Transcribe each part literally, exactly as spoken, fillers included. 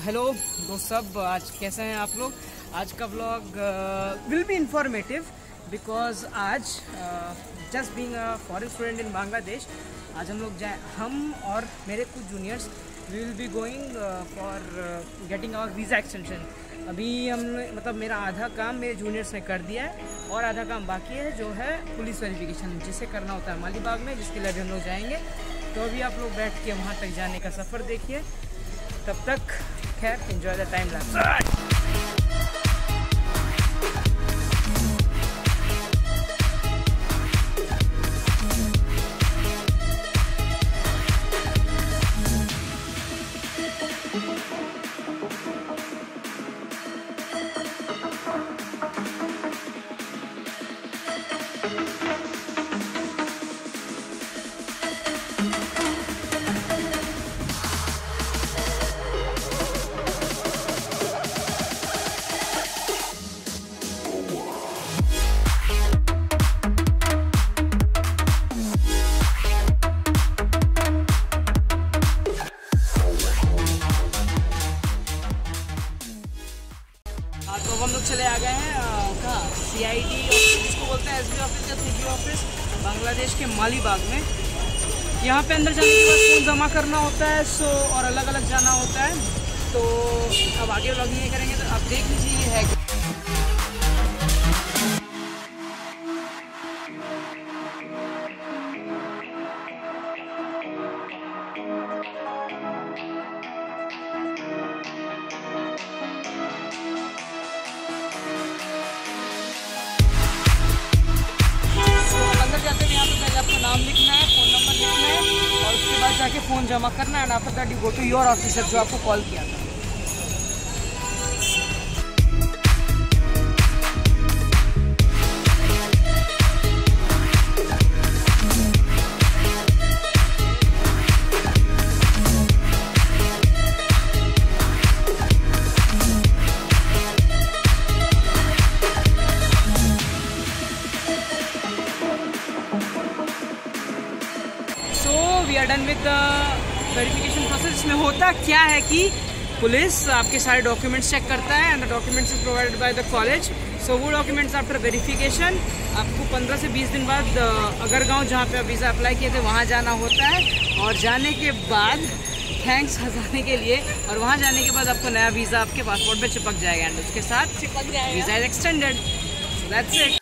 Hello दोस्त सब, आज कैसे हैं आप लोग। आज का vlog will be informative because आज just being a foreign student in Bangladesh, आज हम लोग जाए हम और मेरे कुछ juniors we will be going for getting our visa extension. अभी हम मतलब मेरा आधा काम मेरे जूनियर्स ने कर दिया है और आधा काम बाकी है, जो है पुलिस वेरिफिकेशन, जिसे करना होता है मालीबाग में, जिसके लिए अभी हम लोग जाएंगे। तो अभी आप लोग बैठ के वहाँ तक जाने का सफ़र देखिए, तब तक खैर एंजॉय द टाइम लैप्स। तो हम लोग चले आ गए हैं कहाँ, सी आई डी जिसको बोलते हैं, एस बी ऑफिस या सी बी ऑफिस, बांग्लादेश के मालीबाग में। यहाँ पे अंदर जाने के बाद फोन जमा करना होता है, सो और अलग अलग जाना होता है। तो अब आगे व्लॉग नहीं करेंगे, तो आप देख लीजिए ये है। जाते हैं यहाँ पे पहले आपका नाम लिखना है, फ़ोन नंबर लिखना है और उसके बाद जाके फ़ोन जमा करना है। And after that you go to your officer जो आपको कॉल किया था। We are done with the verification process. इसमें होता क्या है कि पुलिस आपके सारे डॉक्यूमेंट्स चेक करता है and the documents is provided by the college. So वो डॉक्यूमेंट्स आफ्टर वेरिफिकेशन आपको पंद्रह से बीस दिन बाद अगरगांव, जहाँ पे आप वीज़ा अप्लाई किए थे, वहाँ जाना होता है। और जाने के बाद थैंक्स हंसाने के लिए, और वहाँ जाने के बाद आपको नया वीज़ा आपके पासपोर्ट पे चिपक जाएगा एंड उसके साथ चिपक जाएगा visa is extended. So that's it.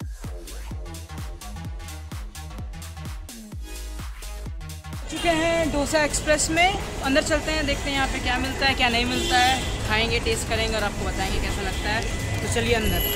चुके हैं डोसा एक्सप्रेस में, अंदर चलते हैं, देखते हैं यहाँ पे क्या मिलता है क्या नहीं मिलता है, खाएंगे, टेस्ट करेंगे और आपको बताएंगे कैसा लगता है। तो चलिए अंदर।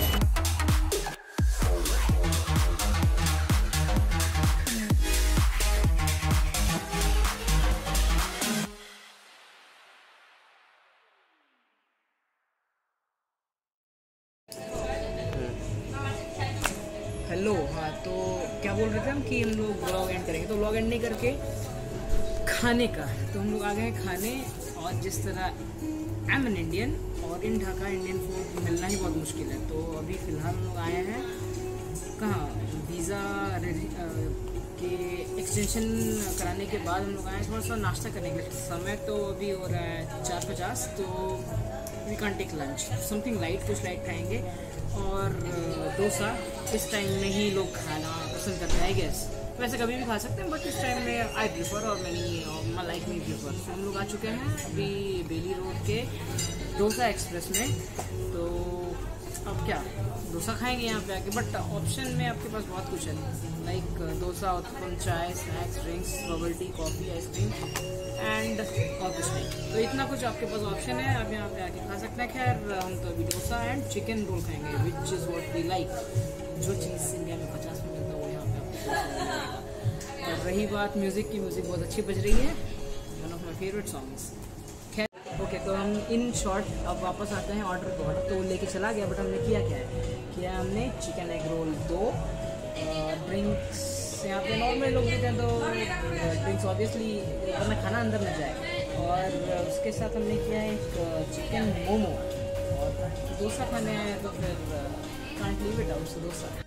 हेलो, हाँ तो क्या बोल रहे थे हम कि हम लोग व्लॉग एंड करेंगे, तो व्लॉग एंड नहीं करके खाने का। तो हम लोग आ गए हैं खाने, और जिस तरह आई एम एन इंडियन और इन ढाका इंडियन फूड मिलना ही बहुत मुश्किल है। तो अभी फ़िलहाल हम लोग आए हैं कहाँ, वीज़ा के एक्सटेंशन कराने के बाद हम लोग आए हैं थोड़ा सा नाश्ता करने के लिए। समय तो अभी हो रहा है चार पचास, तो we can take lunch, something light, कुछ लाइट खाएंगे। और डोसा इस टाइम में ही लोग खाना पसंद करते हैं, गैस वैसे कभी भी खा सकते हैं, बट इस टाइम में आई प्रीफर और many my like me prefer. तो हम लोग आ चुके हैं अभी बेली रोड के डोसा एक्सप्रेस में। तो अब क्या डोसा खाएंगे यहाँ पे आके, बट ऑप्शन में आपके पास बहुत कुछ है, like dosa, uttapam, chai, snacks, drinks, bubble tea, coffee, ice cream and और कुछ नहीं। तो इतना कुछ आपके पास ऑप्शन है, आप यहाँ पे आके खा सकते हैं। खैर हम तो अभी डोसा एंड चिकन रोल खाएंगे, which is what we like. जो चीज़ इंडिया में पचास में मिलता है वो यहाँ पे आपको डोसा मिलेगा। और रही बात म्यूज़िक की, म्यूज़िक बहुत अच्छी बज रही है, one of my favourite songs. खैर ओके, तो हम इन शॉर्ट अब वापस आते हैं ऑर्डर को। तो लेके चला गया, बट हमने किया क्या है, किया हमने चिकन एग रोल दो, ड्रिंक्स यहाँ पे नॉर्मल लोग देते हैं, तो ड्रिंक्स ऑब्वियसली वरना खाना अंदर न जाए। और उसके साथ हमने किया एक चिकन मोमो, और डोसा खाने आए तो फिर can't leave it out, so dosa.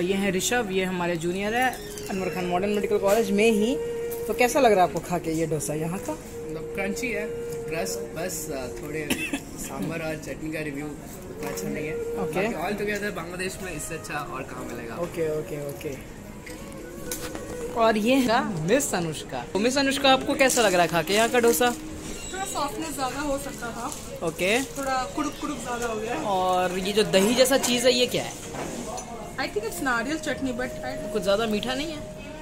ये है ऋषभ, ये हमारे जूनियर है Anwar Khan modern medical college में ही। तो कैसा लग रहा है आपको खा के ये डोसा यहाँ का? मतलब क्रंची है, क्रस्ट, बस थोड़े सांभर और चटनी का रिव्यू उतना अच्छा नहीं है। ओके, ऑल टुगेदर बांग्लादेश में इससे अच्छा और कहाँ मिलेगा। Okay okay okay. और ये है मिस अनुष्का। तो मिस अनुष्का, आपको कैसा लग रहा है खा के यहाँ का डोसा? थोड़ा सॉफ्टनेस ज्यादा हो सकता था। ओके, थोड़ा कुड़ुक कुड़ुक ज्यादा हो गया। और ये जो दही जैसा चीज है ये क्या है? आई थिंक इट्स नारियल चटनी, बट कुछ ज्यादा मीठा नहीं है।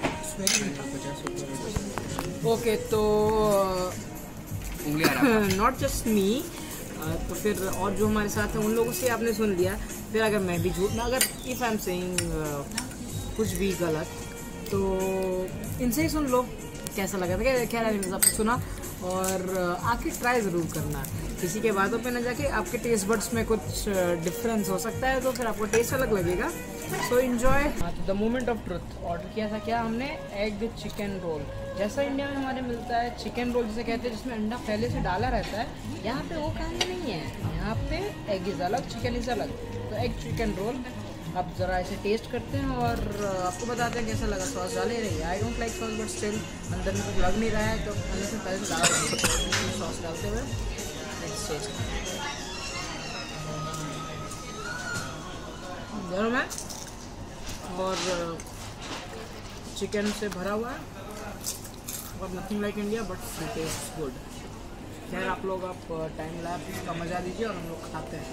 ओके, तो नॉट जस्ट मी, तो फिर और जो हमारे साथ है उन लोगों से आपने सुन लिया। फिर अगर मैं भी झूठ ना, अगर इफ आई एम सेइंग कुछ भी गलत, तो इनसे ही सुन लो कैसा लगा था। क्या आपने सुना, और आके ट्राई ज़रूर करना। किसी के बातों पे ना जाके, आपके टेस्ट बड्स में कुछ डिफरेंस हो सकता है तो फिर आपको टेस्ट अलग लगेगा। So enjoy. The moment of truth order किया था क्या हमने, एग चिकन रोल। जैसा इंडिया में हमारे मिलता है चिकन रोल जिसे कहते हैं, जिसमें अंडा पहले से डाला रहता है, यहाँ पे वो कहानी नहीं है। यहाँ पे एग इज़ अलग, चिकन इज़ अलग। तो एग चिकन रोल आप ज़रा ऐसे टेस्ट करते हैं और आपको बताते हैं कैसा लगा। सॉस डाले रही, I don't like sauce, but still अंदर में कुछ लग नहीं रहा है तो अंदर से पहले से डाल रहे हैं सॉस डालते हुए। गर्म है और चिकन से भरा हुआ है और nothing like India, but taste good. खैर, आप लोग आप टाइम लैप्स का मजा लीजिए और हम लोग खाते हैं।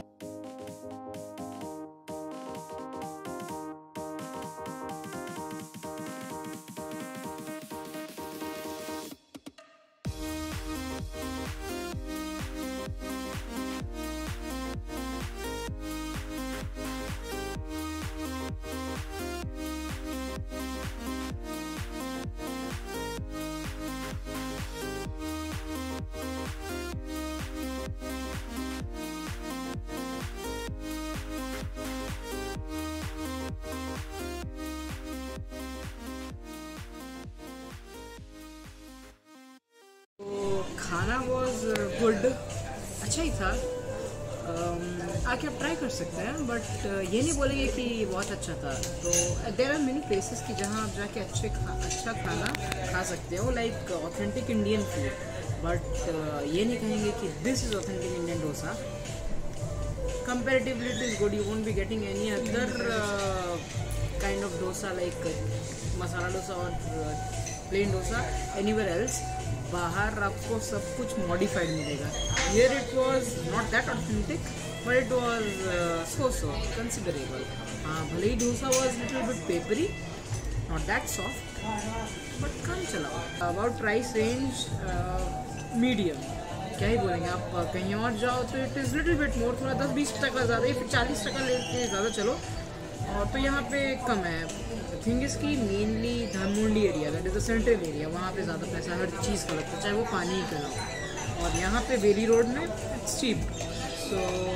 खाना वॉज गुड, अच्छा ही था। um, आके आप ट्राई कर सकते हैं, बट uh, ये नहीं बोलेंगे कि बहुत अच्छा था। तो देर आर मेनी प्लेसेस की जहाँ आप जाके अच्छे खा अच्छा खाना खा सकते हो, like authentic Indian food. But uh, ये नहीं कहेंगे कि this is authentic Indian dosa. Comparatively it is good, you won't be getting any other kind of dosa like masala dosa और प्लेन डोसा एनीवेयर एल्स। बाहर आपको सब कुछ मॉडिफाइड मिलेगा। Here it was not that authentic, but it was so so considerable. हाँ, भले ही dosa was little bit papery, not that soft, but काम चला। अबाउट प्राइस रेंज, मीडियम, क्या ही बोलेंगे। आप कहीं और जाओ तो it is little bit more, थोड़ा दस बीस टका ज़्यादा, या फिर चालीस टका लेके ज़्यादा चलो। और तो यहाँ पे कम है। थिंग इज़ की mainly Dhanmondi area, that is the central area, वहाँ पे ज़्यादा पैसा हर चीज़ का लगता है, चाहे वो पानी ही का ना हो। और यहाँ पे वेली रोड में it's cheap. So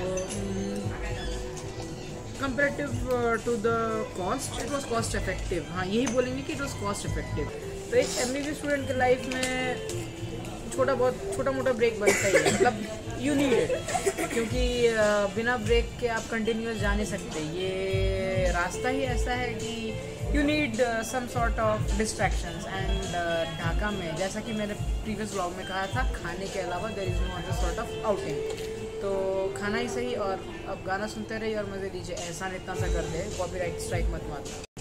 comparative to the cost, it was cost effective. हाँ, यही बोलेंगे कि इट वॉज कॉस्ट इफेक्टिव। तो एक एम बी बी स्टूडेंट के लाइफ में छोटा बहुत छोटा मोटा ब्रेक बनता ही है, मतलब यू नीड इट, क्योंकि बिना ब्रेक के आप कंटिन्यूअस जा नहीं सकते। ये रास्ता ही ऐसा है कि you need some sort of distractions. And Dhaka में, जैसा कि मैंने प्रीवियस व्लॉग में कहा था, खाने के अलावा there is no other sort of outing. तो खाना ही सही, और अब गाना सुनते रहिए और मज़े लीजिए। एहसान इतना सा कर दे, कॉपीराइट स्ट्राइक मत मारना।